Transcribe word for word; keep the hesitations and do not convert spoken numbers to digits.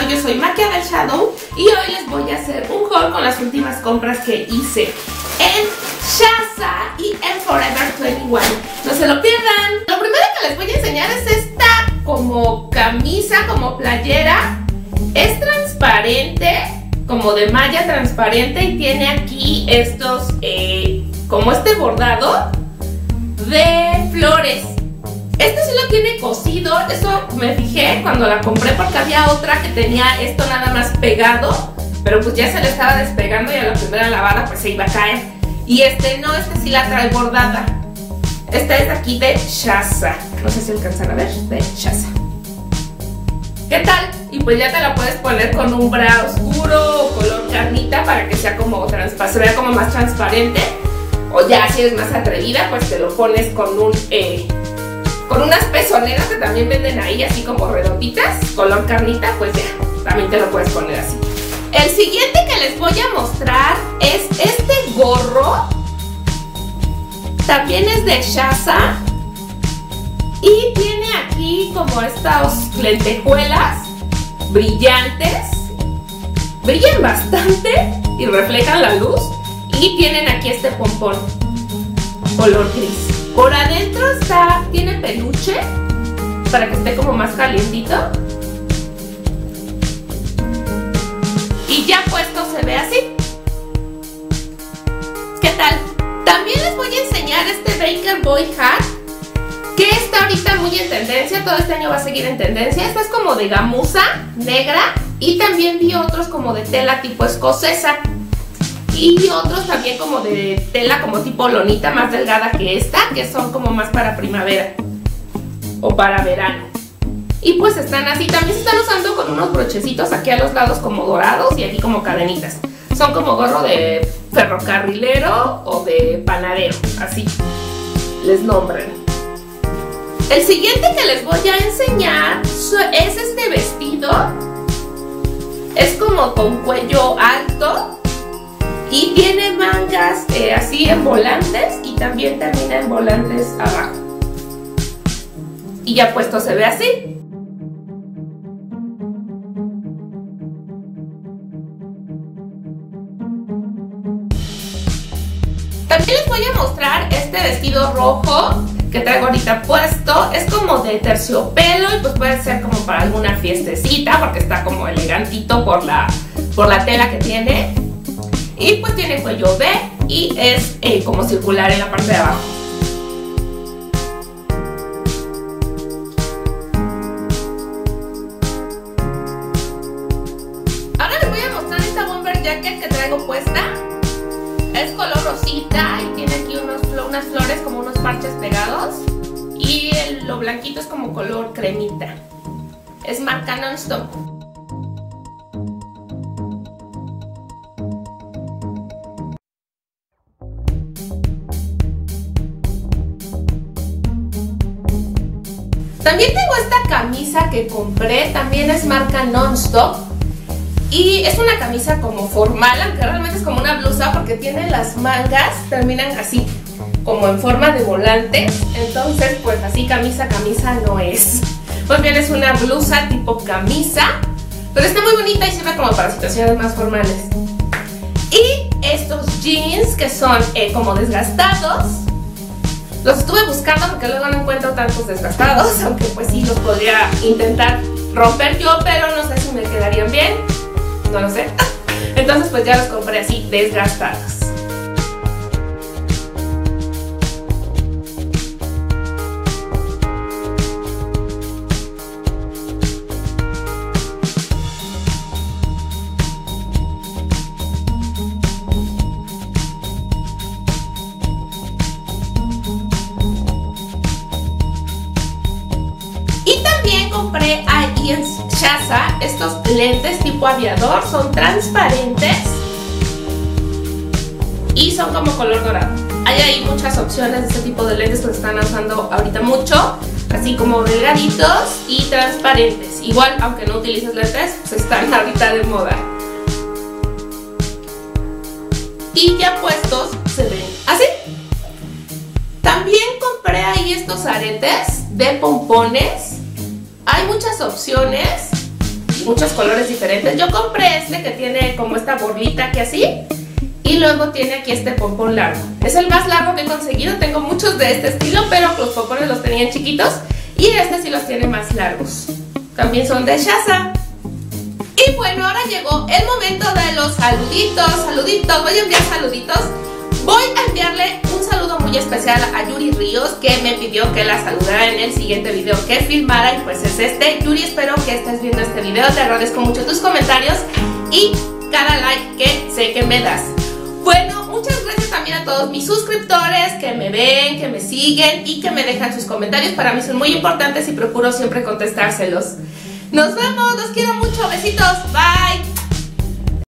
canal, yo soy Maquia del Shadow y hoy les voy a hacer un haul con las últimas compras que hice en Shasa y en Forever veintiuno. No se lo pierdan. Lo primero que les voy a enseñar es esta como camisa, como playera. Es transparente, como de malla transparente, y tiene aquí estos, eh, como este bordado de flores. Este sí lo tiene cosido, eso me fijé cuando la compré porque había otra que tenía esto nada más pegado, pero pues ya se le estaba despegando y a la primera lavada pues se iba a caer. Y este no, este sí la trae bordada. Esta es de aquí de Shasa, no sé si alcanzan a ver, de Shasa. ¿Qué tal? Y pues ya te la puedes poner con un bra oscuro o color carnita para que sea como se vea como más transparente. O ya si eres más atrevida, pues te lo pones con un eh, con unas pezoneras que también venden ahí, así como redonditas, color carnita, pues ya, también te lo puedes poner así. El siguiente que les voy a mostrar es este gorro. También es de Shasa. Y tiene aquí como estas lentejuelas brillantes. Brillan bastante y reflejan la luz. Y tienen aquí este pompón color gris. Por adentro está, tiene peluche para que esté como más calientito. Y ya puesto se ve así. ¿Qué tal? También les voy a enseñar este Baker Boy Hat, que está ahorita muy en tendencia. Todo este año va a seguir en tendencia. Esta es como de gamuza negra. Y también vi otros como de tela tipo escocesa. Y otros también como de tela como tipo lonita, más delgada que esta, que son como más para primavera o para verano. Y pues están así, también se están usando con unos brochecitos aquí a los lados como dorados y aquí como cadenitas. Son como gorro de ferrocarrilero o de panadero, así les nombran. El siguiente que les voy a enseñar es este vestido. Es como con cuello alto. Y tiene mangas eh, así en volantes y también termina en volantes abajo. Y ya puesto se ve así. También les voy a mostrar este vestido rojo que traigo ahorita puesto. Es como de terciopelo y pues puede ser como para alguna fiestecita porque está como elegantito por la, por la tela que tiene. Y pues tiene cuello V y es eh, como circular en la parte de abajo. Ahora les voy a mostrar esta bomber jacket que traigo puesta. Es color rosita y tiene aquí unos, unas flores como unos parches pegados. Y el, lo blanquito es como color cremita. Es marca Non-Stop. También tengo esta camisa que compré, también es marca Non-Stop. Y es una camisa como formal, aunque realmente es como una blusa porque tiene las mangas, terminan así, como en forma de volante. Entonces pues así camisa, camisa no es. Pues bien, es una blusa tipo camisa, pero está muy bonita y sirve como para situaciones más formales. Y estos jeans que son eh, como desgastados. Los estuve buscando porque luego no encuentro tantos desgastados, aunque pues sí los podría intentar romper yo, pero no sé si me quedarían bien, no lo sé. Entonces pues ya los compré así, desgastados. Compré ahí en Shasa estos lentes tipo aviador, son transparentes y son como color dorado. Hay ahí muchas opciones de este tipo de lentes que se están usando ahorita mucho, así como delgaditos y transparentes. Igual, aunque no utilices lentes, pues están ahorita de moda. Y ya puestos se ven así. También compré ahí estos aretes de pompones. Hay muchas opciones muchos colores diferentes. Yo compré este que tiene como esta borlita aquí así, y luego tiene aquí este pompón largo. Es el más largo que he conseguido. Tengo muchos de este estilo, pero los pompones los tenían chiquitos y este sí los tiene más largos. También son de Shasa. Y bueno, ahora llegó el momento de los saluditos. Saluditos, voy a enviar saluditos. Voy a enviarle un saludo muy especial a Yuri Ríos, que me pidió que la saludara en el siguiente video que filmara, y pues es este. Yuri, espero que estés viendo este video. Te agradezco mucho tus comentarios y cada like que sé que me das. Bueno, muchas gracias también a todos mis suscriptores que me ven, que me siguen y que me dejan sus comentarios. Para mí son muy importantes y procuro siempre contestárselos. Nos vemos, los quiero mucho, besitos, bye.